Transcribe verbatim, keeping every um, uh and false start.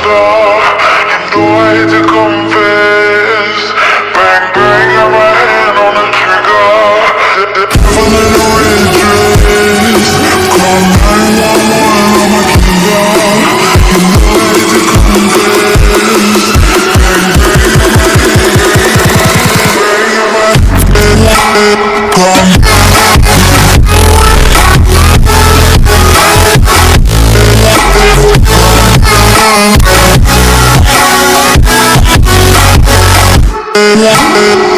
star. You know I hate to confess. Bang bang, got my hand on the trigger. Full of the red dress. Call nine one one, I'm a killer. You know I hate to confess. Bang bang, got my hand, bang got my hand, bang got my hand. Yeah.